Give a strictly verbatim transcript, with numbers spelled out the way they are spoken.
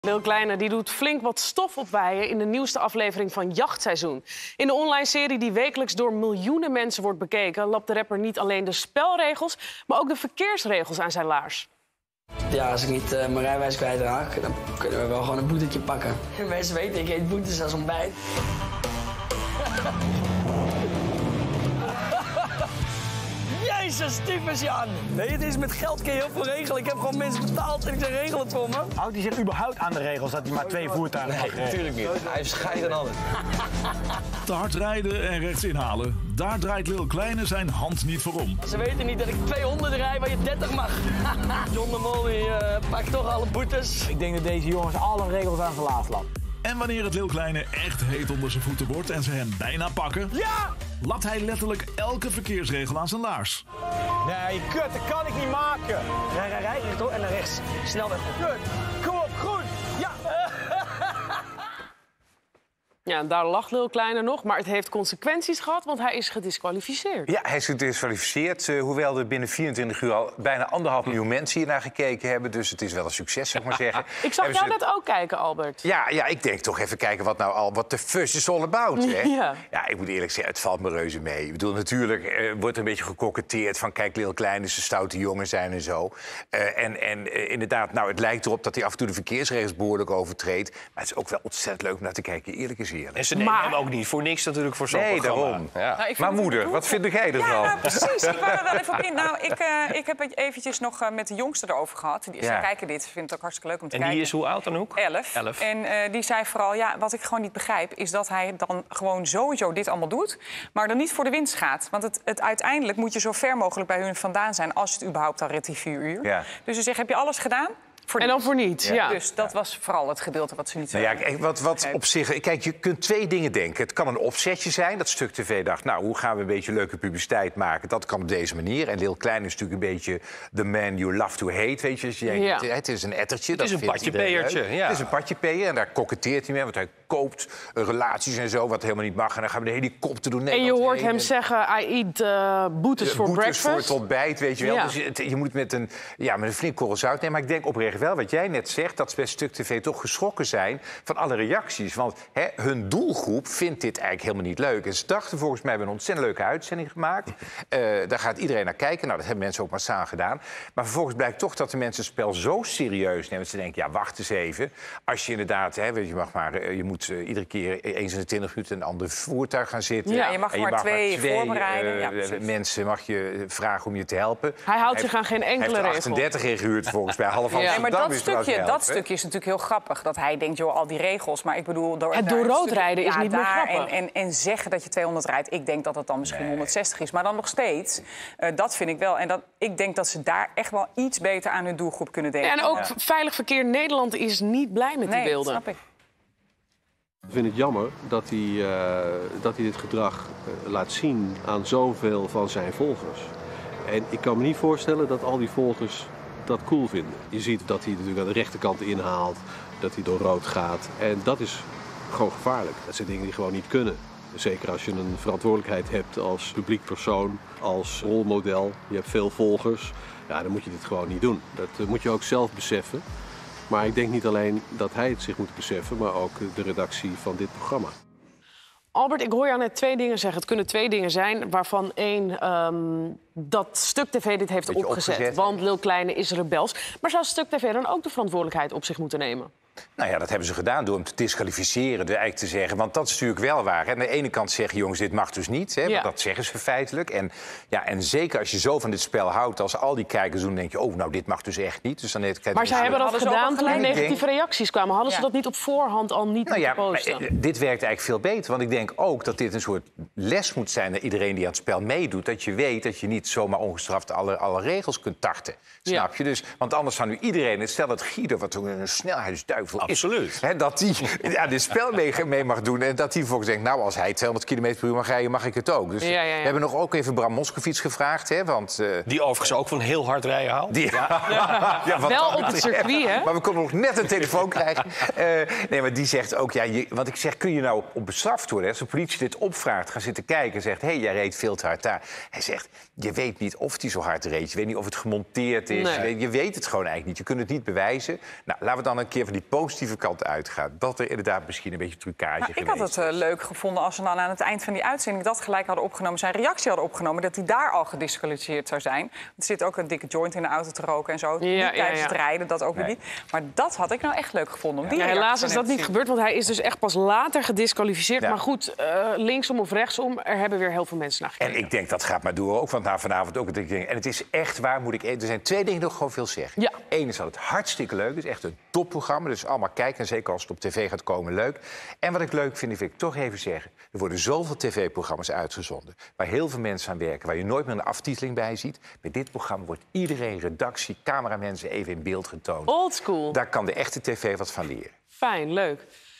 Lil Kleine die doet flink wat stof opwaaien in de nieuwste aflevering van Jachtseizoen. In de online serie die wekelijks door miljoenen mensen wordt bekeken, lapt de rapper niet alleen de spelregels, maar ook de verkeersregels aan zijn laars. Ja, als ik niet uh, mijn rijbewijs kwijtraak, dan kunnen we wel gewoon een boetetje pakken. De mensen weten, ik eet boetes als ontbijt. Jezus, tyfus Jan. Nee, het is met geld kun je heel veel regelen. Ik heb gewoon mensen betaald en ik zeg, regel het voor me. Houdt hij zich überhaupt aan de regels dat hij maar twee voertuigen mag rijden? Natuurlijk niet. Hij heeft scheid en alles. Te hard rijden en rechts inhalen. Daar draait Lil Kleine zijn hand niet voor om. Ze weten niet dat ik tweehonderd rijd waar je dertig mag. John de Mol uh, pakt toch alle boetes. Ik denk dat deze jongens alle regels aan zijn laars laten. En wanneer het Lil Kleine echt heet onder zijn voeten wordt en ze hem bijna pakken... Ja! lapt hij letterlijk elke verkeersregel aan zijn laars. Nee, kut, dat kan ik niet maken. Rij, rij, rij, rechtdoor en naar rechts. Snelweg op. Kut, kom op, groen. Ja! Ja, daar lacht Lil Kleine nog, maar het heeft consequenties gehad, want hij is gediskwalificeerd. Ja, hij is gediskwalificeerd, uh, hoewel er binnen vierentwintig uur al bijna anderhalf miljoen mensen hier naar gekeken hebben. Dus het is wel een succes, zeg maar zeggen. Ik zag Hebben jou ze... net ook kijken, Albert. Ja, ja, ik denk toch even kijken wat nou al, wat de fuss is all about. Hè? Ja. Ja, ik moet eerlijk zeggen, het valt me reuze mee. Ik bedoel, natuurlijk uh, wordt er een beetje gekoketteerd van kijk, Lil Kleine is een stoute jongen zijn en zo. Uh, en en uh, inderdaad, nou, het lijkt erop dat hij af en toe de verkeersregels behoorlijk overtreedt. Maar het is ook wel ontzettend leuk om naar te kijken, eerlijk is eerlijk. En ze nemen maar... hem ook niet voor niks natuurlijk voor zo'n nee, programma. Daarom. Ja. Nou, maar moeder, wat vind jij ervan? Ja, nou, precies. Ik wou er wel even op in. Nou, ik, uh, ik heb het eventjes nog uh, met de jongste erover gehad. Die, ja. Ze kijken dit, ze vinden het ook hartstikke leuk om te en kijken. En die is hoe oud dan ook? Elf. Elf. En uh, die zei vooral, ja, wat ik gewoon niet begrijp... is dat hij dan gewoon sowieso dit allemaal doet... maar dan niet voor de winst gaat. Want het, het, uiteindelijk moet je zo ver mogelijk bij hun vandaan zijn... als het überhaupt al redt die vier uur. Ja. Dus ze zegt, heb je alles gedaan? En dan voor niets, ja. ja. Dus dat was vooral het gedeelte wat ze niet nou ja, wat, wat op zich, kijk, je kunt twee dingen denken. Het kan een opzetje zijn, dat Stuk T V dacht... nou, hoe gaan we een beetje leuke publiciteit maken? Dat kan op deze manier. En Lil Kleine is natuurlijk een beetje the man you love to hate, weet je. je ja. het, het is een ettertje. Het is een patjepeertje, ja. Het is een patjepeer en daar koketteert hij mee, want hij koopt relaties en zo... wat helemaal niet mag. En dan gaan we de helikopter doen. En je hoort heen. hem zeggen, I eat uh, boetes voor breakfast. Boetes voor het ontbijt, weet je wel. Ja. Dus je, je moet met een, ja, met een flink korrel zout nemen. Maar ik denk oprecht wel, wat jij net zegt... dat ze bij Stuk T V toch geschrokken zijn van alle reacties. Want hè, hun doelgroep vindt dit eigenlijk helemaal niet leuk. En ze dachten volgens mij, we hebben een ontzettend leuke uitzending gemaakt. Uh, daar gaat iedereen naar kijken. Nou, dat hebben mensen ook massaal gedaan. Maar vervolgens blijkt toch dat de mensen het spel zo serieus nemen... dat ze denken, ja, wacht eens even. Als je inderdaad, hè, je mag maar... je moet uh, iedere keer eens in de twintig minuten in een ander voertuig gaan zitten. Ja, je mag, je maar, mag twee maar twee voorbereiden. Uh, ja, mensen mag je vragen om je te helpen. Hij houdt zich aan geen enkele regel. Hij heeft achtendertig ingehuurd volgens mij. Half ja. Nee, maar dat stukje, dat stukje is natuurlijk heel grappig. Dat hij denkt, joh, al die regels. Maar ik bedoel... Door, het door rood rijden is ja, niet meer grappig. En, en, en zeggen dat je tweehonderd rijdt. Ik denk dat het dan misschien nee. honderdzestig is. Maar dan nog steeds. Uh, dat vind ik wel. En dat, ik denk dat ze daar echt wel iets beter aan hun doelgroep kunnen denken. Ja, en ook ja. Veilig Verkeer Nederland is niet blij met nee, die beelden. Dat snap ik. Ik vind het jammer dat hij, uh, dat hij dit gedrag uh, laat zien aan zoveel van zijn volgers. En ik kan me niet voorstellen dat al die volgers dat cool vinden. Je ziet dat hij natuurlijk aan de rechterkant inhaalt, dat hij door rood gaat. En dat is gewoon gevaarlijk. Dat zijn dingen die gewoon niet kunnen. Zeker als je een verantwoordelijkheid hebt als publiek persoon, als rolmodel. Je hebt veel volgers. Ja, dan moet je dit gewoon niet doen. Dat uh, moet je ook zelf beseffen. Maar ik denk niet alleen dat hij het zich moet beseffen, maar ook de redactie van dit programma. Albert, ik hoor jou net twee dingen zeggen. Het kunnen twee dingen zijn, waarvan één... Um, dat Stuk T V dit heeft opgezet, opgezet. Want Lil Kleine is rebels. Maar zou Stuk T V dan ook de verantwoordelijkheid op zich moeten nemen? Nou ja, dat hebben ze gedaan door hem te disqualificeren, door eigenlijk te zeggen... want dat is natuurlijk wel waar. Hè. Aan de ene kant zeggen jongens, dit mag dus niet. Hè, ja. Dat zeggen ze feitelijk. En, ja, en zeker als je zo van dit spel houdt, als al die kijkers doen... denk je, oh, nou, dit mag dus echt niet. Dus dan heeft, maar zij hebben dat gedaan toen er negatieve denk... reacties kwamen. Hadden ze ja. dat niet op voorhand al niet nou ja, posten? Maar, dit werkt eigenlijk veel beter. Want ik denk ook dat dit een soort les moet zijn... naar iedereen die aan het spel meedoet. Dat je weet dat je niet zomaar ongestraft alle, alle regels kunt tarten. Snap ja. je? Dus, want anders zou nu iedereen... Stel dat Guido, wat een snelheidsduivel is... Absoluut. He, dat hij ja, dit spel mee, mee mag doen. En dat hij volgens denkt, nou, als hij tweehonderd kilometer per uur mag rijden, mag ik het ook. Dus ja, ja, ja. we hebben nog ook even Bram Moskowitz gevraagd. Hè, want, uh, die overigens ook van heel hard rijden houdt. Die, ja. Ja. Ja, wel op het circuit, hè? Maar we konden nog net een telefoon krijgen. Uh, nee, maar die zegt ook, ja, je, want ik zeg, kun je nou op bestraft worden? Als de politie dit opvraagt, gaan zitten kijken en zegt... hé, hey, jij reed veel te hard daar. Hij zegt, je weet niet of hij zo hard reed. Je weet niet of het gemonteerd is. Nee. Je weet het gewoon eigenlijk niet. Je kunt het niet bewijzen. Nou, laten we dan een keer van die positieve kant uitgaat. Dat er inderdaad misschien een beetje trucage nou, geweest Ik had het uh, leuk gevonden als ze dan aan het eind van die uitzending dat gelijk hadden opgenomen, zijn reactie hadden opgenomen, dat hij daar al gedisqualificeerd zou zijn. Er zit ook een dikke joint in de auto te roken en zo. Ja, niet ja, tijdens ja. het rijden, dat ook weer Nee. niet. Maar dat had ik nou echt leuk gevonden. Om die Ja, reactie helaas van is hem dat te niet zien. gebeurd, want hij is dus echt pas later gedisqualificeerd. Ja. Maar goed, uh, linksom of rechtsom, er hebben weer heel veel mensen naar gekeken. En ik denk, dat gaat maar door, ook want na vanavond ook. En het is echt waar, moet ik... Er zijn twee dingen nog gewoon veel zeggen. Ja. Eén is dat het hartstikke leuk is, echt een topprogramma. Dus allemaal kijken, en zeker als het op tv gaat komen, leuk. En wat ik leuk vind, wil ik toch even zeggen... er worden zoveel tv-programma's uitgezonden... waar heel veel mensen aan werken, waar je nooit meer een aftiteling bij ziet. Bij dit programma wordt iedereen, redactie, cameramensen even in beeld getoond. Old school. Daar kan de echte tv wat van leren. Fijn, leuk.